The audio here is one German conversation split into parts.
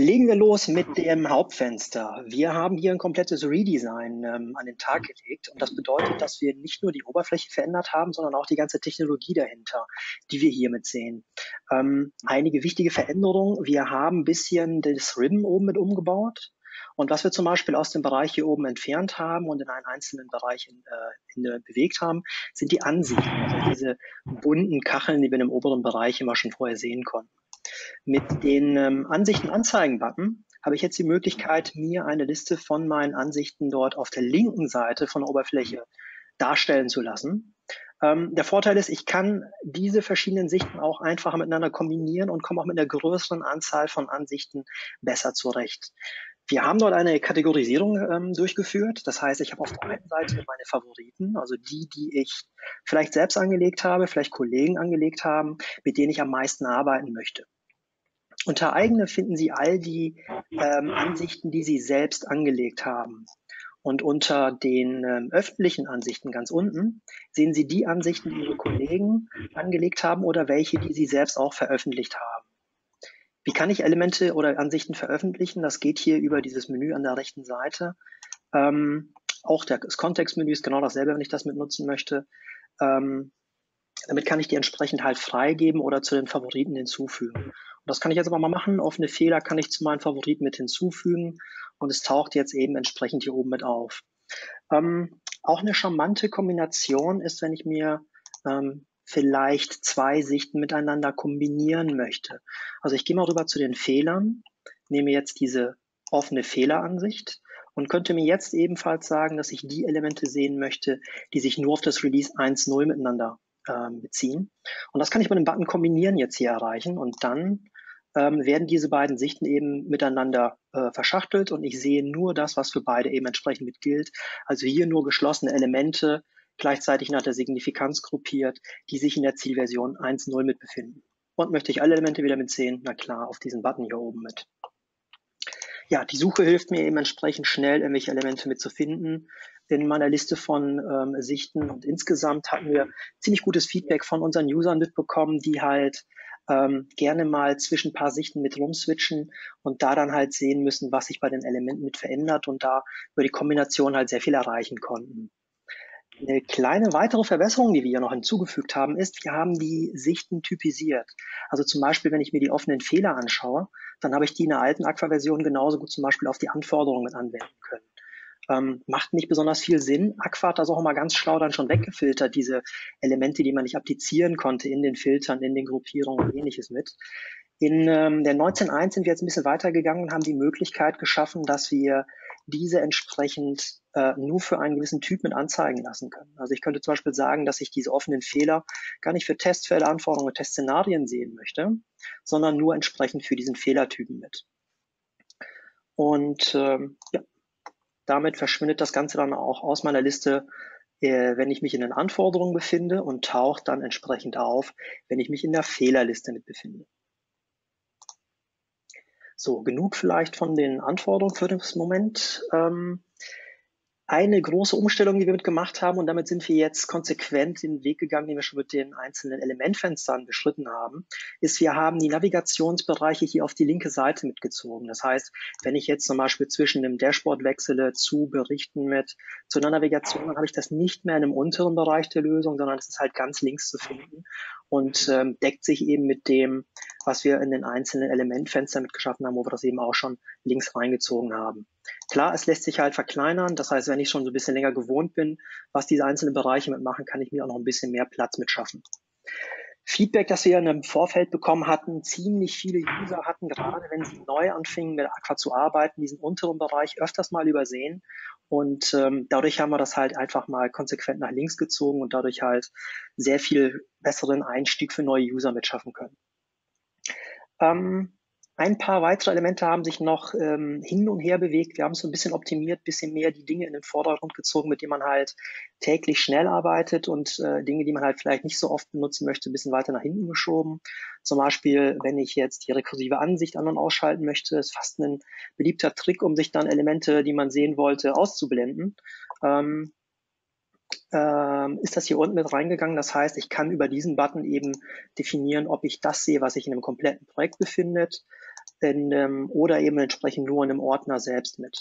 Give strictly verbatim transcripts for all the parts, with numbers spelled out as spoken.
Legen wir los mit dem Hauptfenster. Wir haben hier ein komplettes Redesign ähm, an den Tag gelegt und das bedeutet, dass wir nicht nur die Oberfläche verändert haben, sondern auch die ganze Technologie dahinter, die wir hiermit sehen. Ähm, einige wichtige Veränderungen. Wir haben ein bisschen das Ribbon oben mit umgebaut. Und was wir zum Beispiel aus dem Bereich hier oben entfernt haben und in einen einzelnen Bereich in, äh, in, äh, bewegt haben, sind die Ansichten, also diese bunten Kacheln, die wir im oberen Bereich immer schon vorher sehen konnten. Mit den ähm, Ansichten-Anzeigen-Button habe ich jetzt die Möglichkeit, mir eine Liste von meinen Ansichten dort auf der linken Seite von der Oberfläche darstellen zu lassen. Ähm, der Vorteil ist, ich kann diese verschiedenen Sichten auch einfacher miteinander kombinieren und komme auch mit einer größeren Anzahl von Ansichten besser zurecht. Wir haben dort eine Kategorisierung ähm, durchgeführt. Das heißt, ich habe auf der einen Seite meine Favoriten, also die, die ich vielleicht selbst angelegt habe, vielleicht Kollegen angelegt haben, mit denen ich am meisten arbeiten möchte. Unter eigene finden Sie all die ähm, Ansichten, die Sie selbst angelegt haben. Und unter den ähm, öffentlichen Ansichten ganz unten sehen Sie die Ansichten, die Ihre Kollegen angelegt haben oder welche, die Sie selbst auch veröffentlicht haben. Wie kann ich Elemente oder Ansichten veröffentlichen? Das geht hier über dieses Menü an der rechten Seite. Ähm, auch das Kontextmenü ist genau dasselbe, wenn ich das mit nutzen möchte. Ähm, damit kann ich die entsprechend halt freigeben oder zu den Favoriten hinzufügen. Und das kann ich jetzt aber mal machen. Offene Fehler kann ich zu meinen Favoriten mit hinzufügen und es taucht jetzt eben entsprechend hier oben mit auf. Ähm, auch eine charmante Kombination ist, wenn ich mir ähm, vielleicht zwei Sichten miteinander kombinieren möchte. Also ich gehe mal rüber zu den Fehlern, nehme jetzt diese offene Fehleransicht und könnte mir jetzt ebenfalls sagen, dass ich die Elemente sehen möchte, die sich nur auf das Release eins Punkt null miteinander ähm, beziehen. Und das kann ich mit dem Button kombinieren jetzt hier erreichen und dann ähm, werden diese beiden Sichten eben miteinander äh, verschachtelt und ich sehe nur das, was für beide eben entsprechend mit gilt. Also hier nur geschlossene Elemente, gleichzeitig nach der Signifikanz gruppiert, die sich in der Zielversion eins Punkt null mit befinden. Und möchte ich alle Elemente wieder mitsehen? Na klar, auf diesen Button hier oben mit. Ja, die Suche hilft mir eben entsprechend schnell, irgendwelche Elemente mitzufinden in meiner Liste von ähm, Sichten. Und insgesamt hatten wir ziemlich gutes Feedback von unseren Usern mitbekommen, die halt ähm, gerne mal zwischen ein paar Sichten mit rumswitchen und da dann halt sehen müssen, was sich bei den Elementen mit verändert und da über die Kombination halt sehr viel erreichen konnten. Eine kleine weitere Verbesserung, die wir hier noch hinzugefügt haben, ist, wir haben die Sichten typisiert. Also zum Beispiel, wenn ich mir die offenen Fehler anschaue, dann habe ich die in der alten Aqua-Version genauso gut zum Beispiel auf die Anforderungen mit anwenden können. Ähm, macht nicht besonders viel Sinn. Aqua hat das auch immer ganz schlau dann schon weggefiltert, diese Elemente, die man nicht applizieren konnte in den Filtern, in den Gruppierungen und ähnliches mit. In ähm, der neunzehn Punkt eins sind wir jetzt ein bisschen weitergegangen und haben die Möglichkeit geschaffen, dass wir diese entsprechend äh, nur für einen gewissen Typ mit anzeigen lassen können. Also ich könnte zum Beispiel sagen, dass ich diese offenen Fehler gar nicht für Testfälle, Anforderungen und Testszenarien sehen möchte, sondern nur entsprechend für diesen Fehlertypen mit. Und ähm, ja, damit verschwindet das Ganze dann auch aus meiner Liste, äh, wenn ich mich in den Anforderungen befinde und taucht dann entsprechend auf, wenn ich mich in der Fehlerliste mit befinde. So, genug vielleicht von den Anforderungen für das Moment. Ähm, eine große Umstellung, die wir mitgemacht haben, und damit sind wir jetzt konsequent den Weg gegangen, den wir schon mit den einzelnen Elementfenstern beschritten haben, ist, wir haben die Navigationsbereiche hier auf die linke Seite mitgezogen. Das heißt, wenn ich jetzt zum Beispiel zwischen dem Dashboard wechsle zu Berichten mit zu einer Navigation, dann habe ich das nicht mehr in einem unteren Bereich der Lösung, sondern es ist halt ganz links zu finden und ähm, deckt sich eben mit dem, was wir in den einzelnen Elementfenstern mitgeschaffen haben, wo wir das eben auch schon links reingezogen haben. Klar, es lässt sich halt verkleinern. Das heißt, wenn ich schon so ein bisschen länger gewohnt bin, was diese einzelnen Bereiche mitmachen, kann ich mir auch noch ein bisschen mehr Platz mitschaffen. Feedback, das wir in einem Vorfeld bekommen hatten, ziemlich viele User hatten, gerade wenn sie neu anfingen mit Aqua zu arbeiten, diesen unteren Bereich öfters mal übersehen. Und ähm, dadurch haben wir das halt einfach mal konsequent nach links gezogen und dadurch halt sehr viel besseren Einstieg für neue User mitschaffen können. Ähm, ein paar weitere Elemente haben sich noch ähm, hin und her bewegt. Wir haben es so ein bisschen optimiert, ein bisschen mehr die Dinge in den Vordergrund gezogen, mit denen man halt täglich schnell arbeitet und äh, Dinge, die man halt vielleicht nicht so oft benutzen möchte, ein bisschen weiter nach hinten geschoben. Zum Beispiel, wenn ich jetzt die rekursive Ansicht an- und ausschalten möchte, ist fast ein beliebter Trick, um sich dann Elemente, die man sehen wollte, auszublenden. Ähm, ähm, ist das hier unten mit reingegangen. Das heißt, ich kann über diesen Button eben definieren, ob ich das sehe, was sich in einem kompletten Projekt befindet, in, ähm, oder eben entsprechend nur in einem Ordner selbst mit.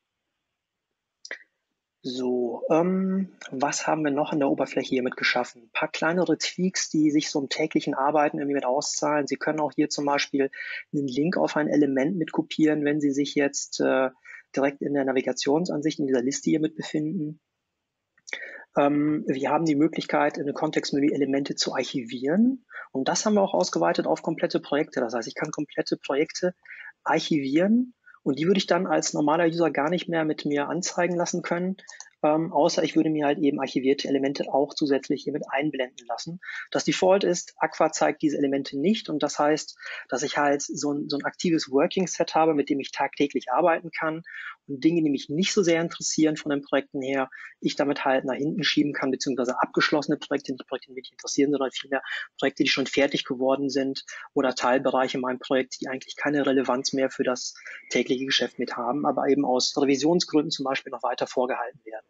So, ähm, was haben wir noch in der Oberfläche hier mit geschaffen? Ein paar kleinere Tweaks, die sich so im täglichen Arbeiten irgendwie mit auszahlen. Sie können auch hier zum Beispiel einen Link auf ein Element mit kopieren, wenn Sie sich jetzt äh, direkt in der Navigationsansicht in dieser Liste hier mit befinden. Ähm, wir haben die Möglichkeit, in einem Kontextmenü Elemente zu archivieren. Und das haben wir auch ausgeweitet auf komplette Projekte. Das heißt, ich kann komplette Projekte archivieren und die würde ich dann als normaler User gar nicht mehr mit mir anzeigen lassen können, ähm, außer ich würde mir halt eben archivierte Elemente auch zusätzlich hier mit einblenden lassen. Das Default ist, Aqua zeigt diese Elemente nicht und das heißt, dass ich halt so ein, so ein aktives Working Set habe, mit dem ich tagtäglich arbeiten kann und Dinge, die mich nicht so sehr interessieren von den Projekten her, ich damit halt nach hinten schieben kann, beziehungsweise abgeschlossene Projekte, nicht Projekte, die mich interessieren, sondern vielmehr Projekte, die schon fertig geworden sind oder Teilbereiche in meinem Projekt, die eigentlich keine Relevanz mehr für das tägliche Geschäft mit haben, aber eben aus Revisionsgründen zum Beispiel noch weiter vorgehalten werden.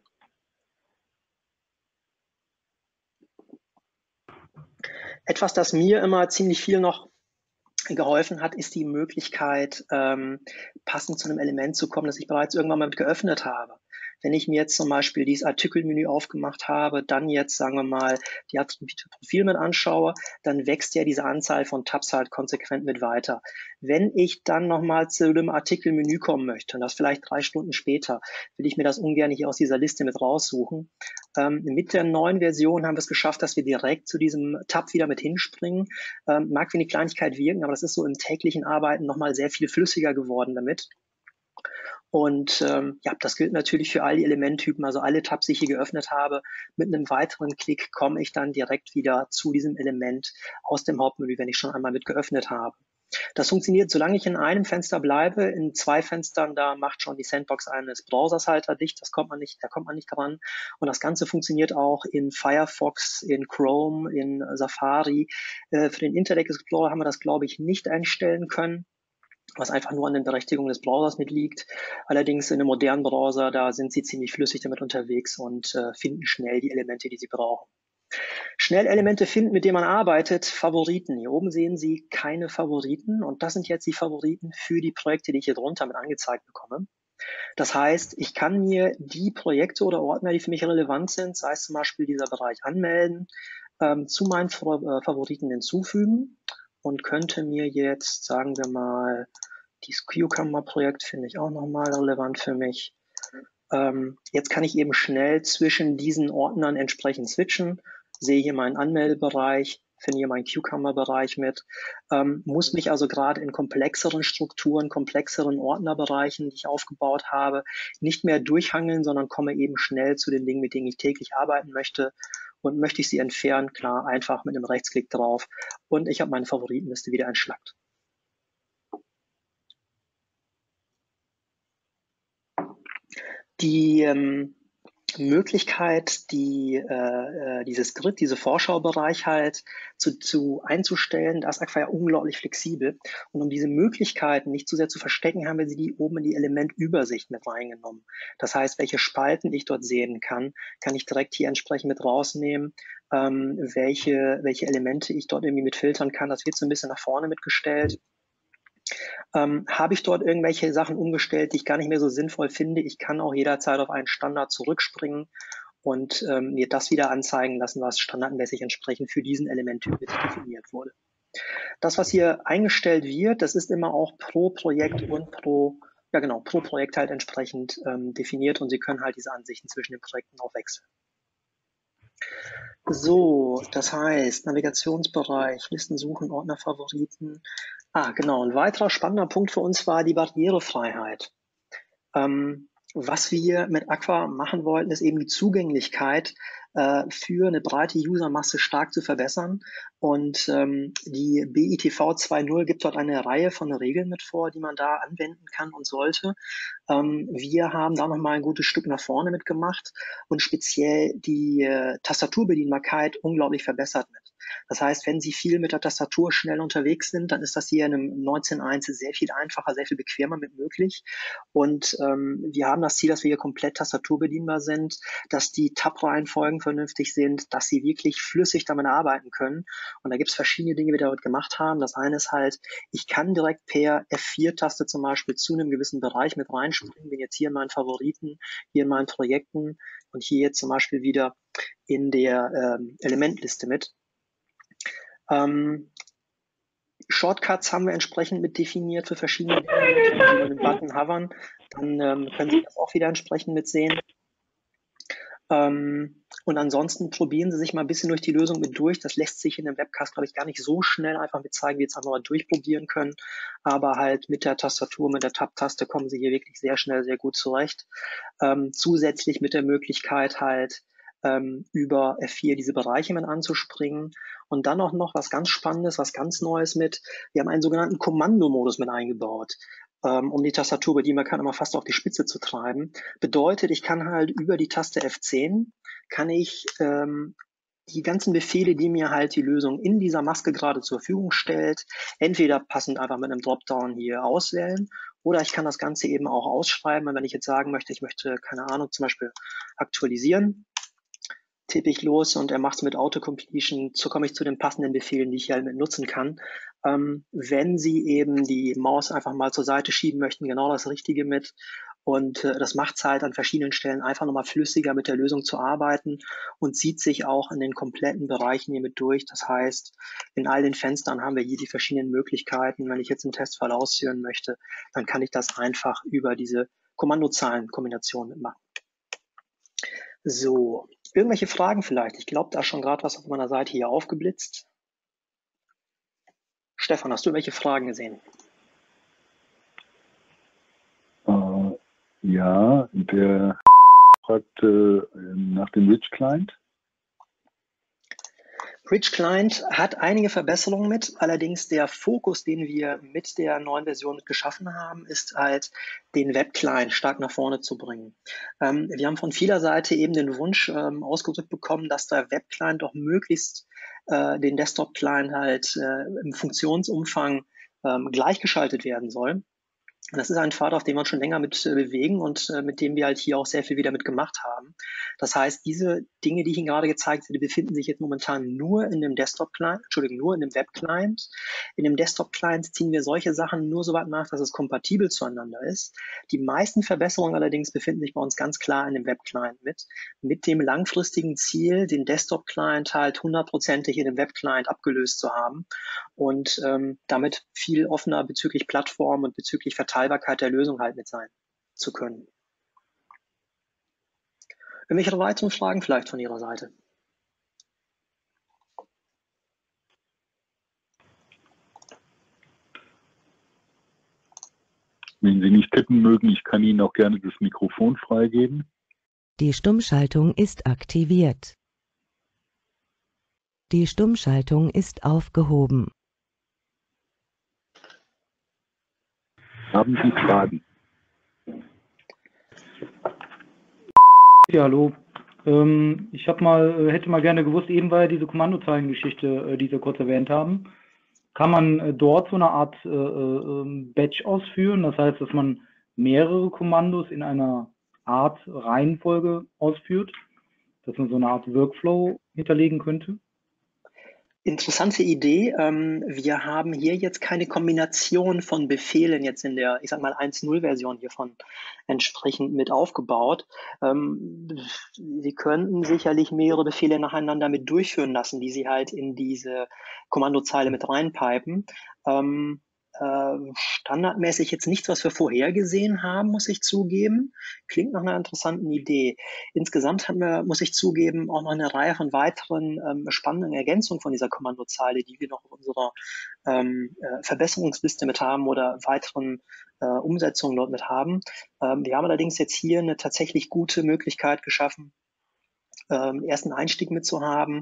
Etwas, das mir immer ziemlich viel noch geholfen hat, ist die Möglichkeit, ähm, passend zu einem Element zu kommen, das ich bereits irgendwann mal mit geöffnet habe. Wenn ich mir jetzt zum Beispiel dieses Artikelmenü aufgemacht habe, dann jetzt, sagen wir mal, die Attribute-Profil mit anschaue, dann wächst ja diese Anzahl von Tabs halt konsequent mit weiter. Wenn ich dann nochmal zu dem Artikelmenü kommen möchte, und das vielleicht drei Stunden später, will ich mir das ungern hier aus dieser Liste mit raussuchen. Ähm, mit der neuen Version haben wir es geschafft, dass wir direkt zu diesem Tab wieder mit hinspringen. Ähm, mag wie eine Kleinigkeit wirken, aber das ist so im täglichen Arbeiten nochmal sehr viel flüssiger geworden damit. Und ähm, ja, das gilt natürlich für all die Elementtypen, also alle Tabs, die ich hier geöffnet habe. Mit einem weiteren Klick komme ich dann direkt wieder zu diesem Element aus dem Hauptmenü, wenn ich schon einmal mit geöffnet habe. Das funktioniert, solange ich in einem Fenster bleibe. In zwei Fenstern, da macht schon die Sandbox eines Browsers halt dicht. Das kommt man nicht, da kommt man nicht dran. Und das Ganze funktioniert auch in Firefox, in Chrome, in Safari. Äh, für den Internet Explorer haben wir das, glaube ich, nicht einstellen können, was einfach nur an den Berechtigungen des Browsers mitliegt. Allerdings in einem modernen Browser, da sind sie ziemlich flüssig damit unterwegs und äh, finden schnell die Elemente, die sie brauchen. Schnell Elemente finden, mit denen man arbeitet. Favoriten. Hier oben sehen Sie keine Favoriten und das sind jetzt die Favoriten für die Projekte, die ich hier drunter mit angezeigt bekomme. Das heißt, ich kann mir die Projekte oder Ordner, die für mich relevant sind, sei es zum Beispiel dieser Bereich Anmelden, ähm, zu meinen Favoriten hinzufügen und könnte mir jetzt, sagen wir mal, dieses Cucumber-Projekt finde ich auch nochmal relevant für mich. Ähm, jetzt kann ich eben schnell zwischen diesen Ordnern entsprechend switchen, sehe hier meinen Anmeldebereich, finde hier meinen Cucumber-Bereich mit, ähm, muss mich also gerade in komplexeren Strukturen, komplexeren Ordnerbereichen, die ich aufgebaut habe, nicht mehr durchhangeln, sondern komme eben schnell zu den Dingen, mit denen ich täglich arbeiten möchte. Und möchte ich sie entfernen, klar, einfach mit einem Rechtsklick drauf. Und ich habe meine Favoritenliste wieder entschlackt. Die ähm, Möglichkeit, die, äh, dieses Grid, diese Vorschaubereich halt zu, zu einzustellen, da ist Aqua ja unglaublich flexibel. Und um diese Möglichkeiten nicht zu sehr zu verstecken, haben wir sie die oben in die Elementübersicht mit reingenommen. Das heißt, welche Spalten ich dort sehen kann, kann ich direkt hier entsprechend mit rausnehmen, ähm, welche, welche Elemente ich dort irgendwie mit filtern kann. Das wird so ein bisschen nach vorne mitgestellt. Ähm, habe ich dort irgendwelche Sachen umgestellt, die ich gar nicht mehr so sinnvoll finde? Ich kann auch jederzeit auf einen Standard zurückspringen und ähm, mir das wieder anzeigen lassen, was standardmäßig entsprechend für diesen Elementtyp mit definiert wurde. Das, was hier eingestellt wird, das ist immer auch pro Projekt und pro, ja genau, pro Projekt halt entsprechend ähm, definiert und Sie können halt diese Ansichten zwischen den Projekten auch wechseln. So, das heißt, Navigationsbereich, Listen suchen, Ordner, Favoriten. Ah, genau. Ein weiterer spannender Punkt für uns war die Barrierefreiheit. Ähm, was wir mit Aqua machen wollten, ist eben die Zugänglichkeit äh, für eine breite Usermasse stark zu verbessern. Und ähm, die B I T V zwei Punkt null gibt dort eine Reihe von Regeln mit vor, die man da anwenden kann und sollte. Ähm, wir haben da nochmal ein gutes Stück nach vorne mitgemacht und speziell die äh, Tastaturbedienbarkeit unglaublich verbessert mit. Das heißt, wenn Sie viel mit der Tastatur schnell unterwegs sind, dann ist das hier in einem neunzehn Punkt eins sehr viel einfacher, sehr viel bequemer mit möglich. Und ähm, wir haben das Ziel, dass wir hier komplett tastaturbedienbar sind, dass die Tab-Reihenfolgen vernünftig sind, dass Sie wirklich flüssig damit arbeiten können. Und da gibt es verschiedene Dinge, die wir damit gemacht haben. Das eine ist halt, ich kann direkt per F vier Taste zum Beispiel zu einem gewissen Bereich mit reinspringen. Bin jetzt hier in meinen Favoriten, hier in meinen Projekten und hier jetzt zum Beispiel wieder in der ähm, Elementliste mit. Ähm, Shortcuts haben wir entsprechend mit definiert für verschiedene Dinge. Wenn Sie über den Button hovern, dann ähm, können Sie das auch wieder entsprechend mitsehen. Ähm, und ansonsten probieren Sie sich mal ein bisschen durch die Lösung mit durch. Das lässt sich in dem Webcast, glaube ich, gar nicht so schnell einfach mit zeigen, wie wir jetzt einfach mal durchprobieren können. Aber halt mit der Tastatur, mit der Tab-Taste kommen Sie hier wirklich sehr schnell, sehr gut zurecht. Ähm, zusätzlich mit der Möglichkeit halt ähm, über F vier diese Bereiche mit anzuspringen. Und dann auch noch was ganz Spannendes, was ganz Neues mit. Wir haben einen sogenannten Kommandomodus mit eingebaut, ähm, um die Tastatur, bei die man kann, immer fast auf die Spitze zu treiben. Bedeutet, ich kann halt über die Taste F zehn, kann ich ähm, die ganzen Befehle, die mir halt die Lösung in dieser Maske gerade zur Verfügung stellt, entweder passend einfach mit einem Dropdown hier auswählen oder ich kann das Ganze eben auch ausschreiben. Und wenn ich jetzt sagen möchte, ich möchte, keine Ahnung, zum Beispiel aktualisieren, tippe ich los und er macht es mit Autocompletion, so komme ich zu den passenden Befehlen, die ich hier mit nutzen kann. Ähm, wenn Sie eben die Maus einfach mal zur Seite schieben möchten, genau das Richtige mit. Und äh, das macht es halt an verschiedenen Stellen einfach nochmal flüssiger mit der Lösung zu arbeiten und zieht sich auch in den kompletten Bereichen hier mit durch. Das heißt, in all den Fenstern haben wir hier die verschiedenen Möglichkeiten. Wenn ich jetzt einen Testfall ausführen möchte, dann kann ich das einfach über diese Kommandozahlenkombination mitmachen. So, irgendwelche Fragen vielleicht? Ich glaube, da ist schon gerade was auf meiner Seite hier aufgeblitzt. Stefan, hast du irgendwelche Fragen gesehen? Uh, ja, der fragt äh, nach dem Rich Client. Rich Client hat einige Verbesserungen mit, allerdings der Fokus, den wir mit der neuen Version geschaffen haben, ist halt, den Web-Client stark nach vorne zu bringen. Ähm, wir haben von vieler Seite eben den Wunsch ähm, ausgedrückt bekommen, dass der Web-Client doch möglichst äh, den Desktop-Client halt äh, im Funktionsumfang ähm, gleichgeschaltet werden soll. Und das ist ein Pfad, auf dem wir uns schon länger mit äh, bewegen und äh, mit dem wir halt hier auch sehr viel wieder mit gemacht haben. Das heißt, diese Dinge, die ich Ihnen gerade gezeigt habe, die befinden sich jetzt momentan nur in dem Desktop-Client, Entschuldigung, nur in dem Web-Client. In dem Desktop-Client ziehen wir solche Sachen nur so weit nach, dass es kompatibel zueinander ist. Die meisten Verbesserungen allerdings befinden sich bei uns ganz klar in dem Web-Client mit, mit dem langfristigen Ziel, den Desktop-Client halt hundertprozentig in dem Web-Client abgelöst zu haben und ähm, damit viel offener bezüglich Plattform und bezüglich Verteilbarkeit der Lösung halt mit sein zu können. Irgendwelche weiteren Fragen vielleicht von Ihrer Seite? Wenn Sie nicht tippen mögen, ich kann Ihnen auch gerne das Mikrofon freigeben. Die Stummschaltung ist aktiviert. Die Stummschaltung ist aufgehoben. Haben Sie Fragen? Ja, hallo. Ähm, ich hab mal, äh, hätte mal gerne gewusst, eben war ja diese Kommandozeilengeschichte, äh, die Sie kurz erwähnt haben. Kann man äh, dort so eine Art äh, äh, Batch ausführen? Das heißt, dass man mehrere Kommandos in einer Art Reihenfolge ausführt? Dass man so eine Art Workflow hinterlegen könnte? Interessante Idee. Ähm, wir haben hier jetzt keine Kombination von Befehlen jetzt in der, ich sag mal, eins Punkt null Version hiervon entsprechend mit aufgebaut. Ähm, Sie könnten sicherlich mehrere Befehle nacheinander mit durchführen lassen, die Sie halt in diese Kommandozeile mit reinpipen. Ähm, äh, standardmäßig jetzt nichts, was wir vorhergesehen haben, muss ich zugeben. Klingt nach einer interessanten Idee. Insgesamt haben wir, muss ich zugeben, auch noch eine Reihe von weiteren ähm, spannenden Ergänzungen von dieser Kommandozeile, die wir noch auf unserer ähm, äh, Verbesserungsliste mit haben oder weiteren äh, Umsetzungen dort mit haben. Ähm, wir haben allerdings jetzt hier eine tatsächlich gute Möglichkeit geschaffen, ähm, ersten Einstieg mitzuhaben,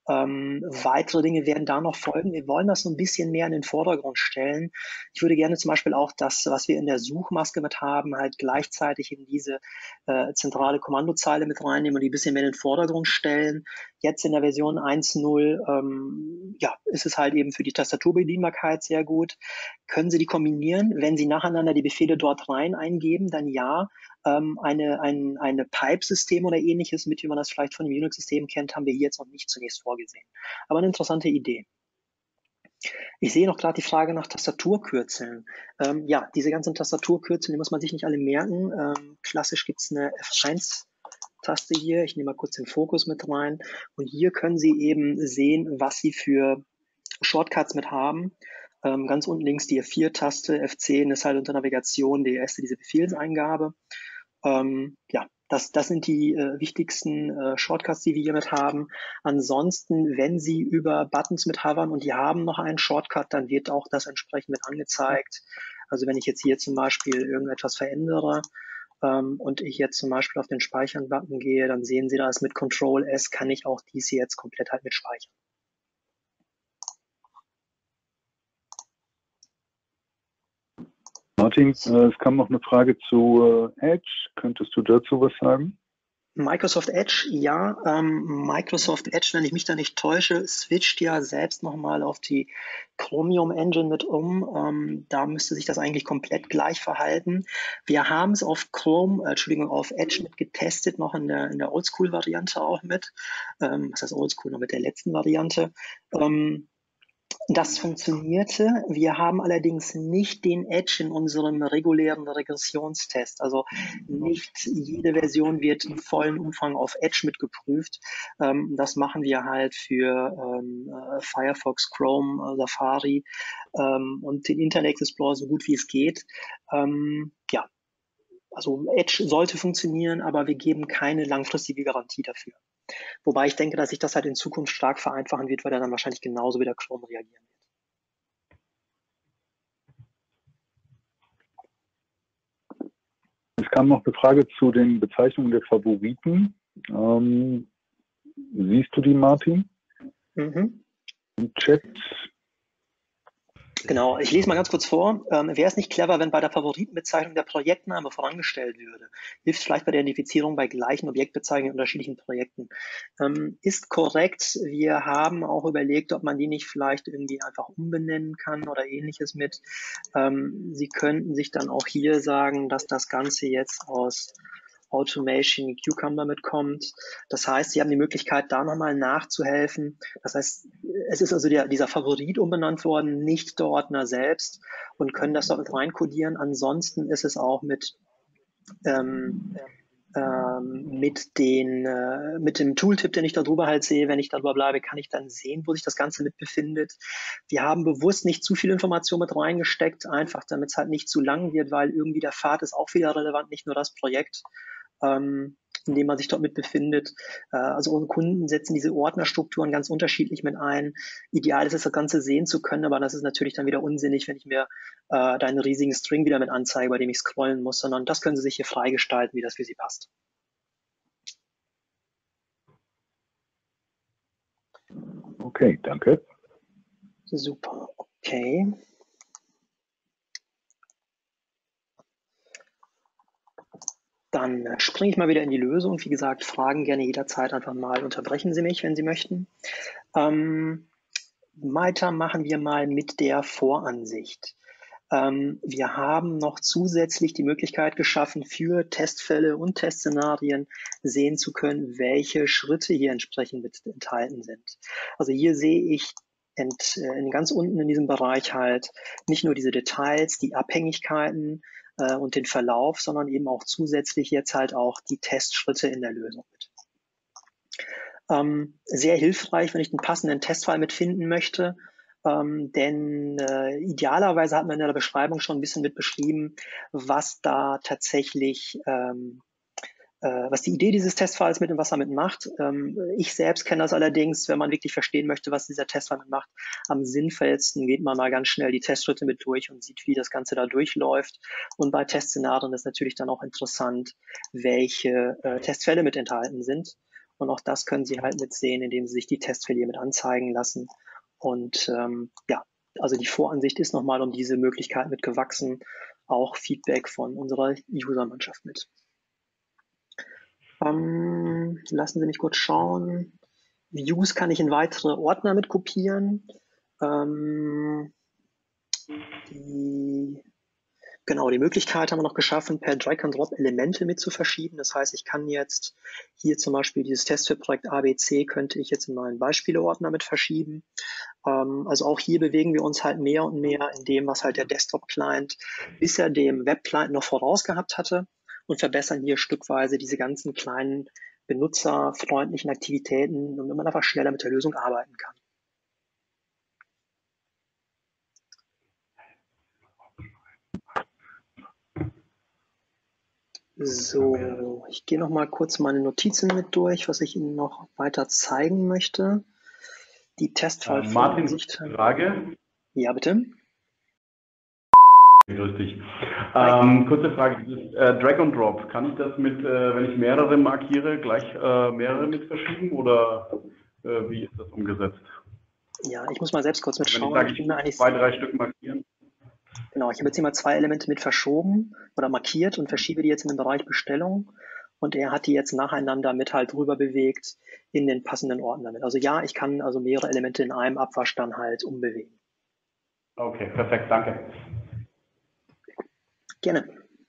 Ähm, weitere Dinge werden da noch folgen. Wir wollen das so ein bisschen mehr in den Vordergrund stellen. Ich würde gerne zum Beispiel auch das, was wir in der Suchmaske mit haben, halt gleichzeitig in diese äh, zentrale Kommandozeile mit reinnehmen und die ein bisschen mehr in den Vordergrund stellen. Jetzt in der Version eins Punkt null ähm, ja, ist es halt eben für die Tastaturbedienbarkeit sehr gut. Können Sie die kombinieren? Wenn Sie nacheinander die Befehle dort rein eingeben, dann ja. Ähm, eine, ein, eine Pipe-System oder ähnliches, mit wie man das vielleicht von dem Unix-System kennt, haben wir hier jetzt noch nicht zunächst vorgesehen. Aber eine interessante Idee. Ich sehe noch gerade die Frage nach Tastaturkürzeln. Ähm, ja, diese ganzen Tastaturkürzeln, die muss man sich nicht alle merken. Ähm, klassisch gibt es eine F eins Taste hier. Ich nehme mal kurz den Fokus mit rein. Und hier können Sie eben sehen, was Sie für Shortcuts mit haben. Ähm, ganz unten links die F vier Taste, F zehn ist halt unter Navigation die erste, diese Befehlseingabe. Ähm, ja, das, das sind die äh, wichtigsten äh, Shortcuts, die wir hiermit haben. Ansonsten, wenn Sie über Buttons mit hovern und die haben noch einen Shortcut, dann wird auch das entsprechend mit angezeigt. Also wenn ich jetzt hier zum Beispiel irgendetwas verändere ähm, und ich jetzt zum Beispiel auf den Speichern-Button gehe, dann sehen Sie das mit Control S kann ich auch dies hier jetzt komplett halt mit speichern. Martin, äh, es kam noch eine Frage zu äh, Edge. Könntest du dazu was sagen? Microsoft Edge, ja. Ähm, Microsoft Edge, wenn ich mich da nicht täusche, switcht ja selbst nochmal auf die Chromium Engine mit um. Ähm, da müsste sich das eigentlich komplett gleich verhalten. Wir haben es auf Chrome, äh, Entschuldigung, auf Edge mit getestet, noch in der, in der Oldschool-Variante auch mit. Ähm, was heißt Oldschool? Noch mit der letzten Variante. Ähm, Das funktionierte. Wir haben allerdings nicht den Edge in unserem regulären Regressionstest. Also nicht jede Version wird im vollen Umfang auf Edge mitgeprüft. Ähm, das machen wir halt für ähm, äh, Firefox, Chrome, äh, Safari ähm, und den Internet Explorer so gut wie es geht. Ähm, ja, also Edge sollte funktionieren, aber wir geben keine langfristige Garantie dafür. Wobei ich denke, dass sich das halt in Zukunft stark vereinfachen wird, weil er dann wahrscheinlich genauso wie der Chrome reagieren wird. Es kam noch eine Frage zu den Bezeichnungen der Favoriten. Ähm, siehst du die, Martin? Mhm. Im Chat? Genau, ich lese mal ganz kurz vor. Ähm, Wäre es nicht clever, wenn bei der Favoritenbezeichnung der Projektname vorangestellt würde? Hilft vielleicht bei der Identifizierung bei gleichen Objektbezeichnungen in unterschiedlichen Projekten. Ähm, ist korrekt. Wir haben auch überlegt, ob man die nicht vielleicht irgendwie einfach umbenennen kann oder ähnliches mit. Ähm, Sie könnten sich dann auch hier sagen, dass das Ganze jetzt aus Automation Cucumber mitkommt. Das heißt, Sie haben die Möglichkeit, da nochmal nachzuhelfen. Das heißt, es ist also der, dieser Favorit umbenannt worden, nicht der Ordner selbst und können das dort mit reinkodieren. Ansonsten ist es auch mit ähm, ähm, mit den äh, mit dem Tooltip, den ich da drüber halt sehe, wenn ich darüber bleibe, kann ich dann sehen, wo sich das Ganze mit befindet. Wir haben bewusst nicht zu viel Information mit reingesteckt, einfach damit es halt nicht zu lang wird, weil irgendwie der Pfad ist auch wieder relevant, nicht nur das Projekt, ähm, in dem man sich dort mit befindet. Äh, also unsere Kunden setzen diese Ordnerstrukturen ganz unterschiedlich mit ein. Ideal ist es, das Ganze sehen zu können, aber das ist natürlich dann wieder unsinnig, wenn ich mir äh, da einen riesigen String wieder mit anzeige, bei dem ich scrollen muss, sondern das können Sie sich hier freigestalten, wie das für Sie passt. Okay, danke. Super, okay. Dann äh, springe ich mal wieder in die Lösung. Wie gesagt, Fragen gerne jederzeit einfach mal. Unterbrechen Sie mich, wenn Sie möchten. Ähm, weiter machen wir mal mit der Voransicht. Ähm, wir haben noch zusätzlich die Möglichkeit geschaffen, für Testfälle und Testszenarien sehen zu können, welche Schritte hier entsprechend mit enthalten sind. Also hier sehe ich ent, äh, ganz unten in diesem Bereich halt nicht nur diese Details, die Abhängigkeiten äh, und den Verlauf, sondern eben auch zusätzlich jetzt halt auch die Testschritte in der Lösung mit. Ähm, sehr hilfreich, wenn ich einen passenden Testfall mitfinden möchte, ähm, denn äh, idealerweise hat man in der Beschreibung schon ein bisschen mit beschrieben, was da tatsächlich, ähm, äh, was die Idee dieses Testfalls mit und was er damit macht. Ähm, ich selbst kenne das allerdings, wenn man wirklich verstehen möchte, was dieser Testfall mit macht, am sinnvollsten geht man mal ganz schnell die Testschritte mit durch und sieht, wie das Ganze da durchläuft. Und bei Testszenarien ist natürlich dann auch interessant, welche äh, Testfälle mit enthalten sind. Und auch das können Sie halt mitsehen, indem Sie sich die Testfälle hier mit anzeigen lassen. Und ähm, ja, also die Voransicht ist nochmal um diese Möglichkeit mitgewachsen, auch Feedback von unserer User-Mannschaft mit. Ähm, lassen Sie mich kurz schauen. Views kann ich in weitere Ordner mit kopieren. Ähm, die, genau, die Möglichkeit haben wir noch geschaffen, per Drag and Drop Elemente mit zu verschieben. Das heißt, ich kann jetzt hier zum Beispiel dieses Testfit-Projekt A B C könnte ich jetzt in meinen Beispiele-Ordner mit verschieben. Ähm, also auch hier bewegen wir uns halt mehr und mehr in dem, was halt der Desktop-Client bisher dem Web-Client noch voraus gehabt hatte und verbessern hier stückweise diese ganzen kleinen benutzerfreundlichen Aktivitäten, damit man einfach schneller mit der Lösung arbeiten kann. So, ich gehe noch mal kurz meine Notizen mit durch, was ich Ihnen noch weiter zeigen möchte. Die Testfall. Äh, Martin, Frage? Ja, bitte. Grüß dich. Ähm, kurze Frage, dieses äh, Drag and Drop, kann ich das mit, äh, wenn ich mehrere markiere, gleich äh, mehrere mit verschieben oder äh, wie ist das umgesetzt? Ja, ich muss mal selbst kurz mitschauen. Wenn ich sage, ich ich zwei, drei Stück markieren. Genau, ich habe jetzt hier mal zwei Elemente mit verschoben oder markiert und verschiebe die jetzt in den Bereich Bestellung. Und er hat die jetzt nacheinander mit halt rüber bewegt in den passenden Ordner mit. Also ja, ich kann also mehrere Elemente in einem Abwasch dann halt umbewegen. Okay, perfekt, danke. Gerne.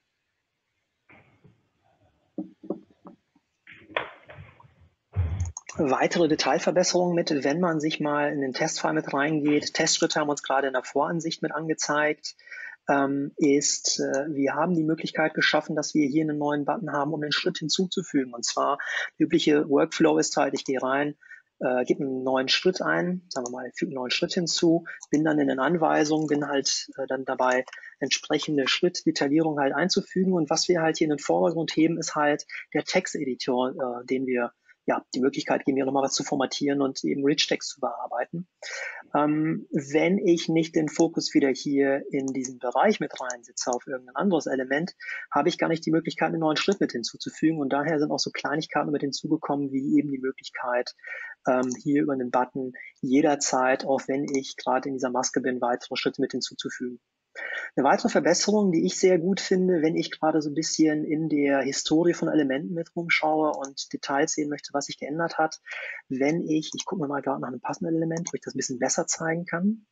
Weitere Detailverbesserungen mit, wenn man sich mal in den Testfall mit reingeht. Testschritte haben uns gerade in der Voransicht mit angezeigt. Ähm, ist, äh, wir haben die Möglichkeit geschaffen, dass wir hier einen neuen Button haben, um den Schritt hinzuzufügen. Und zwar, der übliche Workflow ist halt, ich gehe rein, äh, gebe einen neuen Schritt ein, sagen wir mal, füge einen neuen Schritt hinzu, bin dann in den Anweisungen, bin halt äh, dann dabei, entsprechende Schrittdetaillierung halt einzufügen. Und was wir halt hier in den Vordergrund heben, ist halt der Texteditor, äh, den wir ja, die Möglichkeit geben, hier nochmal was zu formatieren und eben Rich Text zu bearbeiten. Ähm, wenn ich nicht den Fokus wieder hier in diesen Bereich mit reinsetze auf irgendein anderes Element, habe ich gar nicht die Möglichkeit, einen neuen Schritt mit hinzuzufügen. Und daher sind auch so Kleinigkeiten mit hinzugekommen, wie eben die Möglichkeit, ähm, hier über einen Button jederzeit, auch wenn ich gerade in dieser Maske bin, weitere Schritte mit hinzuzufügen. Eine weitere Verbesserung, die ich sehr gut finde, wenn ich gerade so ein bisschen in der Historie von Elementen mit rumschaue und Details sehen möchte, was sich geändert hat, wenn ich, ich gucke mir mal gerade nach einem passenden Element, wo ich das ein bisschen besser zeigen kann.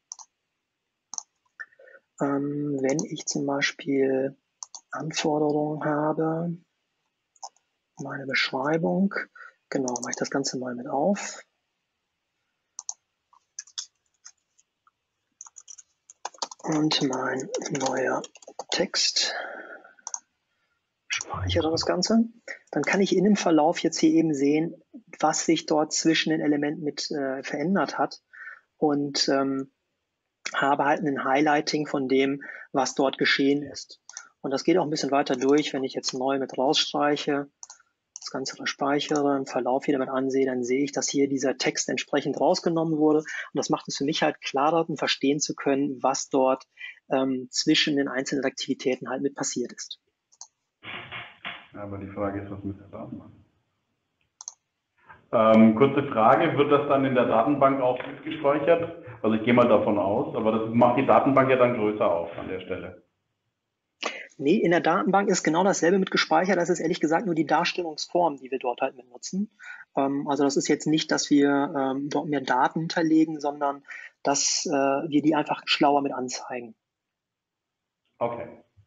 Ähm, wenn ich zum Beispiel Anforderungen habe, meine Beschreibung, genau, mache ich das Ganze mal mit auf. Und mein neuer Text, speichere das Ganze. Dann kann ich in dem Verlauf jetzt hier eben sehen, was sich dort zwischen den Elementen mit äh, verändert hat und ähm, habe halt ein Highlighting von dem, was dort geschehen ist. Und das geht auch ein bisschen weiter durch, wenn ich jetzt neu mit rausstreiche, das Ganze verspeichere, im Verlauf wieder mit ansehe, dann sehe ich, dass hier dieser Text entsprechend rausgenommen wurde. Und das macht es für mich halt klarer, um verstehen zu können, was dort ähm, zwischen den einzelnen Aktivitäten halt mit passiert ist. Aber die Frage ist, was mit der Datenbank? Ähm, kurze Frage, wird das dann in der Datenbank auch mitgespeichert? Also ich gehe mal davon aus, aber das macht die Datenbank ja dann größer auf an der Stelle. Nee, in der Datenbank ist genau dasselbe mit gespeichert. Das ist ehrlich gesagt nur die Darstellungsform, die wir dort halt mit nutzen. Ähm, also das ist jetzt nicht, dass wir ähm, dort mehr Daten hinterlegen, sondern dass äh, wir die einfach schlauer mit anzeigen. Okay.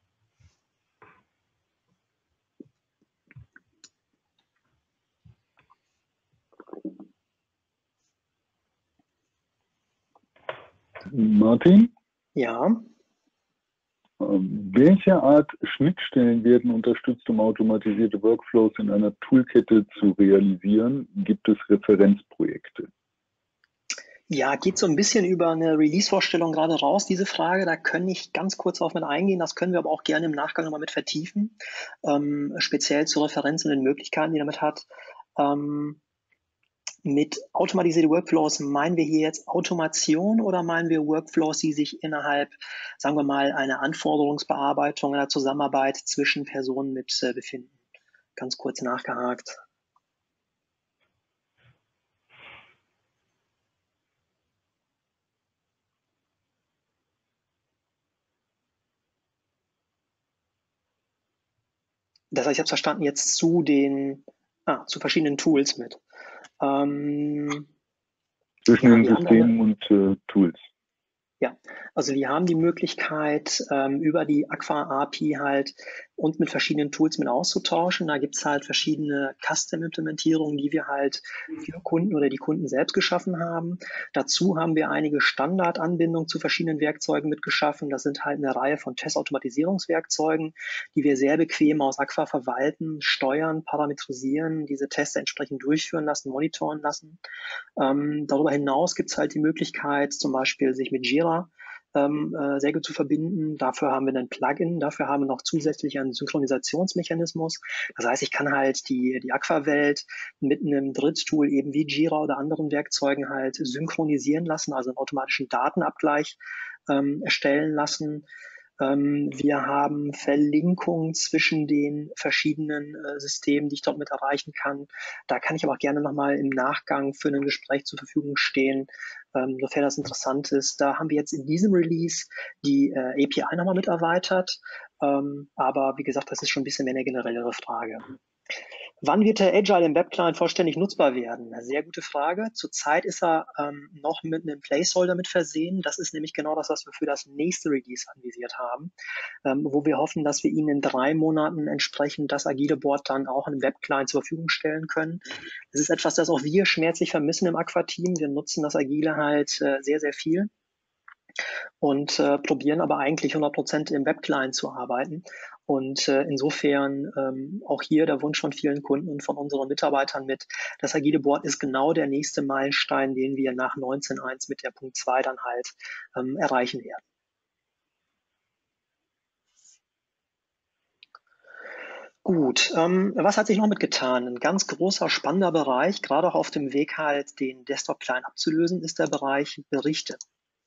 Martin? Ja. Welche Art Schnittstellen werden unterstützt, um automatisierte Workflows in einer Toolkette zu realisieren? Gibt es Referenzprojekte? Ja, geht so ein bisschen über eine Release-Vorstellung gerade raus, diese Frage. Da kann ich ganz kurz auf mit eingehen. Das können wir aber auch gerne im Nachgang nochmal mit vertiefen, ähm, speziell zur Referenz und den Möglichkeiten, die damit hat. Ähm, mit automatisierte Workflows meinen wir hier jetzt Automation oder meinen wir Workflows, die sich innerhalb, sagen wir mal, einer Anforderungsbearbeitung, einer Zusammenarbeit zwischen Personen mit äh, befinden? Ganz kurz nachgehakt. das heißt, ich habe verstanden, jetzt zu den, ah, zu verschiedenen Tools mit. Ähm, Zwischen ja, den wir haben eine, Systemen und äh, Tools. Ja, also wir haben die Möglichkeit, ähm, über die Aqua A P I halt uns mit verschiedenen Tools mit auszutauschen. Da gibt's halt verschiedene Custom-Implementierungen, die wir halt für Kunden oder die Kunden selbst geschaffen haben. Dazu haben wir einige Standardanbindungen zu verschiedenen Werkzeugen mitgeschaffen. Das sind halt eine Reihe von Testautomatisierungswerkzeugen, die wir sehr bequem aus Aqua verwalten, steuern, parametrisieren, diese Tests entsprechend durchführen lassen, monitoren lassen. Ähm, darüber hinaus gibt's halt die Möglichkeit, zum Beispiel sich mit Jira ähm, äh, sehr gut zu verbinden. Dafür haben wir ein Plugin, dafür haben wir noch zusätzlich einen Synchronisationsmechanismus. Das heißt, ich kann halt die, die Aqua-Welt mit einem Dritttool eben wie Jira oder anderen Werkzeugen halt synchronisieren lassen, also einen automatischen Datenabgleich ähm, erstellen lassen. Ähm, wir haben Verlinkungen zwischen den verschiedenen äh, Systemen, die ich dort mit erreichen kann. Da kann ich aber auch gerne nochmal im Nachgang für ein Gespräch zur Verfügung stehen, ähm, sofern das interessant ist. Da haben wir jetzt in diesem Release die äh, A P I nochmal mit erweitert. Ähm, aber wie gesagt, das ist schon ein bisschen mehr eine generellere Frage. Wann wird der Agile im Webclient vollständig nutzbar werden? Eine sehr gute Frage. Zurzeit ist er ähm, noch mit einem Placeholder mit versehen. Das ist nämlich genau das, was wir für das nächste Release anvisiert haben, ähm, wo wir hoffen, dass wir Ihnen in drei Monaten entsprechend das agile Board dann auch im Webclient zur Verfügung stellen können. Es ist etwas, das auch wir schmerzlich vermissen im Aqua-Team. Wir nutzen das Agile halt äh, sehr, sehr viel und äh, probieren aber eigentlich hundert Prozent im Webclient zu arbeiten. Und äh, insofern ähm, auch hier der Wunsch von vielen Kunden und von unseren Mitarbeitern mit, das agile Board ist genau der nächste Meilenstein, den wir nach neunzehn Punkt eins mit der Punkt zwei dann halt ähm, erreichen werden. Gut, ähm, was hat sich noch mitgetan? Ein ganz großer, spannender Bereich, gerade auch auf dem Weg halt den Desktop-Client abzulösen, ist der Bereich Berichte.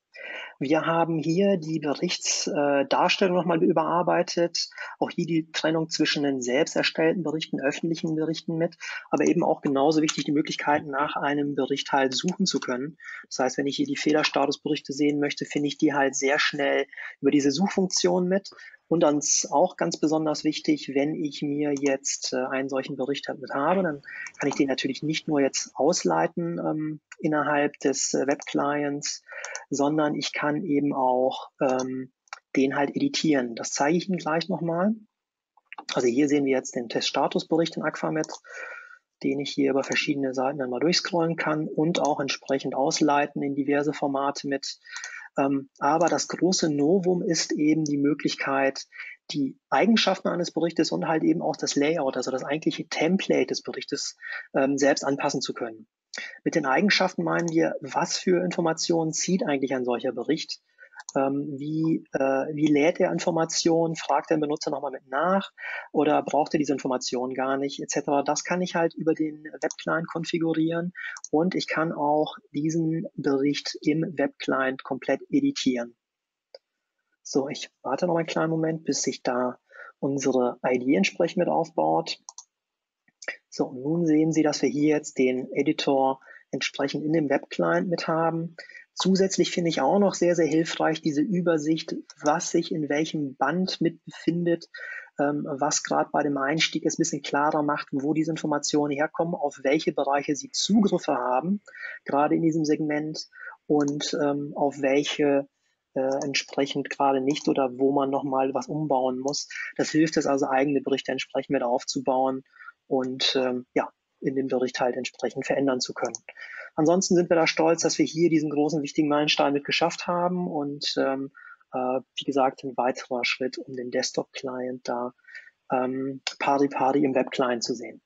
Wir haben hier die Berichtsdarstellung äh, nochmal überarbeitet, auch hier die Trennung zwischen den selbst erstellten Berichten, öffentlichen Berichten mit, aber eben auch genauso wichtig die Möglichkeit, nach einem Bericht halt suchen zu können. Das heißt, wenn ich hier die Fehlerstatusberichte sehen möchte, finde ich die halt sehr schnell über diese Suchfunktion mit. Und dann ist auch ganz besonders wichtig, wenn ich mir jetzt äh, einen solchen Bericht halt mit habe, dann kann ich den natürlich nicht nur jetzt ausleiten ähm, innerhalb des äh, Webclients, sondern ich kann eben auch ähm, den halt editieren. Das zeige ich Ihnen gleich nochmal. Also hier sehen wir jetzt den Teststatusbericht in Aquamet, den ich hier über verschiedene Seiten dann mal durchscrollen kann und auch entsprechend ausleiten in diverse Formate mit. Ähm, aber das große Novum ist eben die Möglichkeit, die Eigenschaften eines Berichtes und halt eben auch das Layout, also das eigentliche Template des Berichtes ähm, selbst anpassen zu können. Mit den Eigenschaften meinen wir, was für Informationen zieht eigentlich ein solcher Bericht? Ähm, wie, äh, wie lädt er Informationen? Fragt der Benutzer nochmal mit nach oder braucht er diese Informationen gar nicht, et cetera. Das kann ich halt über den Webclient konfigurieren und ich kann auch diesen Bericht im Webclient komplett editieren. So, ich warte noch einen kleinen Moment, bis sich da unsere I D entsprechend mit aufbaut. So, und nun sehen Sie, dass wir hier jetzt den Editor entsprechend in dem Webclient mit haben. Zusätzlich finde ich auch noch sehr, sehr hilfreich diese Übersicht, was sich in welchem Band mit befindet, ähm, was gerade bei dem Einstieg es ein bisschen klarer macht, wo diese Informationen herkommen, auf welche Bereiche Sie Zugriffe haben, gerade in diesem Segment und ähm, auf welche äh, entsprechend gerade nicht oder wo man nochmal was umbauen muss. Das hilft es also, eigene Berichte entsprechend mit aufzubauen und ähm, ja, in dem Bericht halt entsprechend verändern zu können. Ansonsten sind wir da stolz, dass wir hier diesen großen, wichtigen Meilenstein mit geschafft haben und ähm, äh, wie gesagt, ein weiterer Schritt, um den Desktop-Client da ähm, pari pari im Web-Client zu sehen.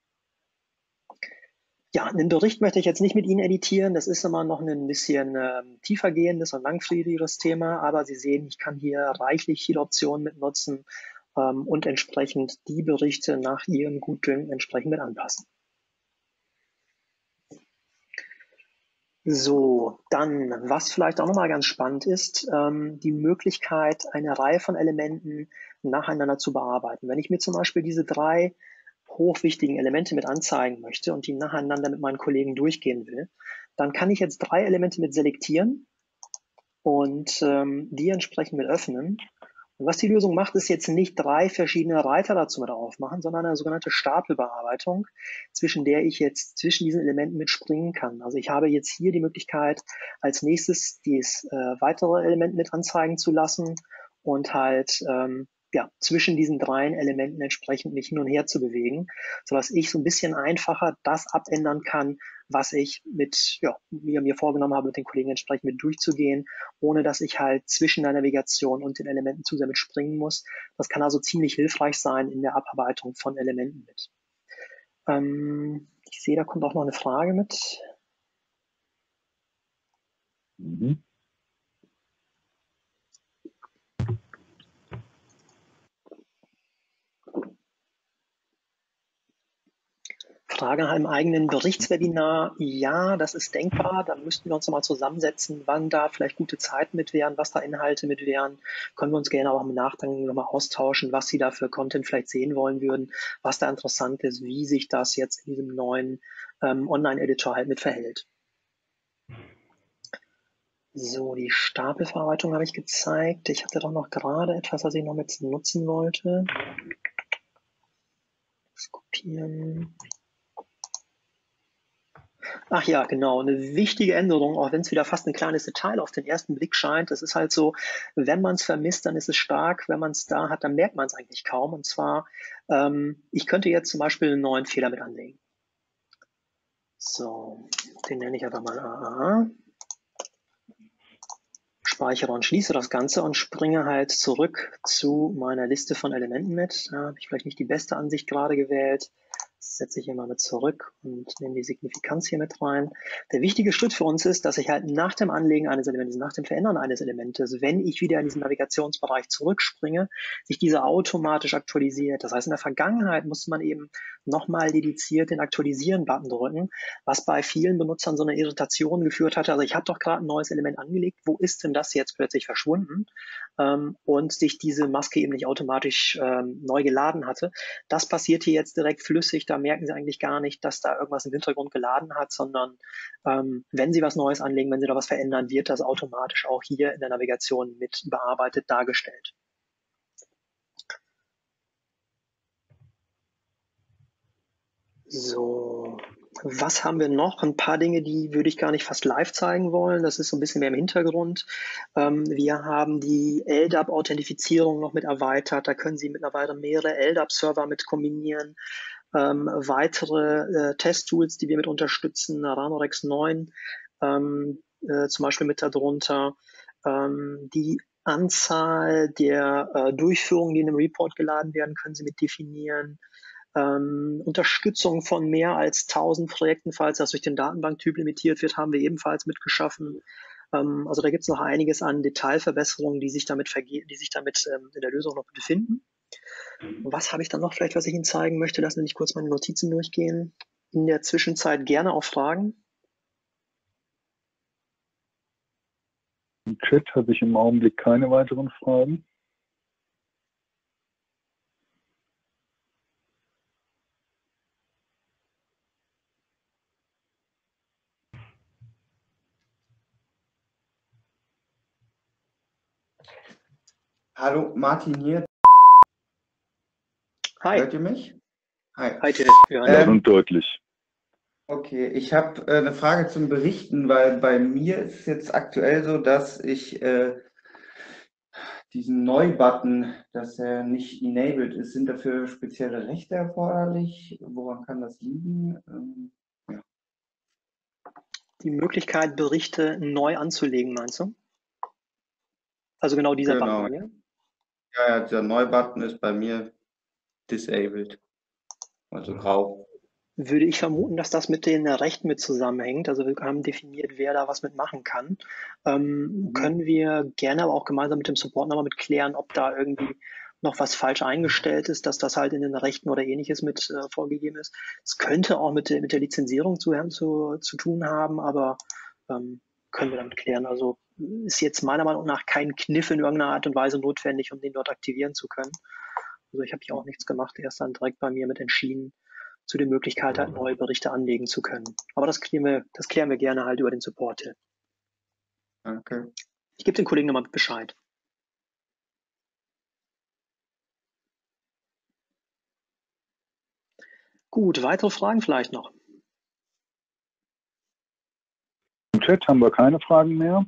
Ja, einen Bericht möchte ich jetzt nicht mit Ihnen editieren. Das ist immer noch ein bisschen ähm, tiefer gehendes und langfristigeres Thema, aber Sie sehen, ich kann hier reichlich viele Optionen mit nutzen ähm, und entsprechend die Berichte nach Ihrem Gutdünken entsprechend mit anpassen. So, dann, was vielleicht auch nochmal ganz spannend ist, ähm, die Möglichkeit, eine Reihe von Elementen nacheinander zu bearbeiten. Wenn ich mir zum Beispiel diese drei hochwichtigen Elemente mit anzeigen möchte und die nacheinander mit meinen Kollegen durchgehen will, dann kann ich jetzt drei Elemente mit selektieren und ähm, die entsprechend mit öffnen Und was die Lösung macht, ist jetzt nicht drei verschiedene Reiter dazu mit aufmachen, sondern eine sogenannte Stapelbearbeitung, zwischen der ich jetzt zwischen diesen Elementen mitspringen kann. Also ich habe jetzt hier die Möglichkeit, als nächstes dieses äh, weitere Element mit anzeigen zu lassen und halt ähm, ja, zwischen diesen dreien Elementen entsprechend mich hin und her zu bewegen, sodass ich so ein bisschen einfacher das abändern kann, was ich mit, ja, mir, mir vorgenommen habe, mit den Kollegen entsprechend mit durchzugehen, ohne dass ich halt zwischen der Navigation und den Elementen zu sehr mit springen muss. Das kann also ziemlich hilfreich sein in der Abarbeitung von Elementen mit. Ähm, ich sehe, da kommt auch noch eine Frage mit. Mhm. Frage nach einem eigenen Berichtswebinar. Ja, das ist denkbar. Dann müssten wir uns nochmal zusammensetzen, wann da vielleicht gute Zeiten mit wären, was da Inhalte mit wären. Können wir uns gerne auch im Nachgang nochmal austauschen, was Sie da für Content vielleicht sehen wollen würden, was da interessant ist, wie sich das jetzt in diesem neuen ähm, Online-Editor halt mit verhält. So, die Stapelverarbeitung habe ich gezeigt. Ich hatte doch noch gerade etwas, was ich noch mit nutzen wollte. Das kopieren. Ach ja, genau, eine wichtige Änderung, auch wenn es wieder fast ein kleines Detail auf den ersten Blick scheint. Das ist halt so, wenn man es vermisst, dann ist es stark. Wenn man es da hat, dann merkt man es eigentlich kaum. Und zwar, ähm, ich könnte jetzt zum Beispiel einen neuen Fehler mit anlegen. So, den nenne ich einfach mal A A. Speichere und schließe das Ganze und springe halt zurück zu meiner Liste von Elementen mit. Da habe ich vielleicht nicht die beste Ansicht gerade gewählt. Das setze ich hier mal mit zurück und nehme die Signifikanz hier mit rein. Der wichtige Schritt für uns ist, dass ich halt nach dem Anlegen eines Elements, nach dem Verändern eines Elementes, wenn ich wieder in diesen Navigationsbereich zurückspringe, sich diese automatisch aktualisiert. Das heißt, in der Vergangenheit musste man eben nochmal dediziert den Aktualisieren-Button drücken, was bei vielen Benutzern so eine Irritation geführt hatte. Also ich habe doch gerade ein neues Element angelegt, wo ist denn das jetzt plötzlich verschwunden? Ähm, und sich diese Maske eben nicht automatisch ähm, neu geladen hatte. Das passiert hier jetzt direkt flüssig. Da merken Sie eigentlich gar nicht, dass da irgendwas im Hintergrund geladen hat, sondern ähm, wenn Sie was Neues anlegen, wenn Sie da was verändern, wird das automatisch auch hier in der Navigation mit überarbeitet dargestellt. So, was haben wir noch? Ein paar Dinge, die würde ich gar nicht fast live zeigen wollen. Das ist so ein bisschen mehr im Hintergrund. Ähm, wir haben die L D A P-Authentifizierung noch mit erweitert. Da können Sie mittlerweile mehrere L D A P-Server mit kombinieren. Ähm, weitere äh, Testtools, die wir mit unterstützen, Ranorex neun ähm, äh, zum Beispiel mit darunter. Ähm, die Anzahl der äh, Durchführungen, die in einem Report geladen werden, können Sie mit definieren. Ähm, Unterstützung von mehr als tausend Projekten, falls das durch den Datenbanktyp limitiert wird, haben wir ebenfalls mitgeschaffen. Ähm, also da gibt es noch einiges an Detailverbesserungen, die sich damit, verge die sich damit ähm, in der Lösung noch befinden. Was habe ich dann noch vielleicht, was ich Ihnen zeigen möchte? Lassen Sie mich kurz meine Notizen durchgehen. In der Zwischenzeit gerne auch Fragen. Im Chat habe ich im Augenblick keine weiteren Fragen. Hallo, Martin hier. Hi. Hört ihr mich? Hi. Hi, Till. Ja, Laut Ähm, und deutlich. okay, ich habe äh, eine Frage zum Berichten, weil bei mir ist es jetzt aktuell so, dass ich äh, diesen Neu-Button, dass er nicht enabled ist, sind dafür spezielle Rechte erforderlich? Woran kann das liegen? Ähm, ja. die Möglichkeit, Berichte neu anzulegen, meinst du? Also genau dieser Genau. Button hier. Ja, ja, der Neu-Button ist bei mir disabled, also grau. Würde ich vermuten, dass das mit den Rechten mit zusammenhängt. Also wir haben definiert, wer da was mitmachen kann. Ähm, Mhm. können wir gerne aber auch gemeinsam mit dem Support nochmal mit klären, ob da irgendwie noch was falsch eingestellt ist, dass das halt in den Rechten oder ähnliches mit äh, vorgegeben ist. Es könnte auch mit, mit der Lizenzierung zu, zu, zu tun haben, aber ähm, können wir damit klären. Also ist jetzt meiner Meinung nach kein Kniff in irgendeiner Art und Weise notwendig, um den dort aktivieren zu können. Also ich habe hier auch nichts gemacht, er ist dann direkt bei mir mit entschieden, zu der Möglichkeit, halt neue Berichte anlegen zu können. Aber das klären wir, das klären wir gerne halt über den Support. Danke. Ich gebe den Kollegen nochmal Bescheid. Gut, weitere Fragen vielleicht noch? Im Chat haben wir keine Fragen mehr.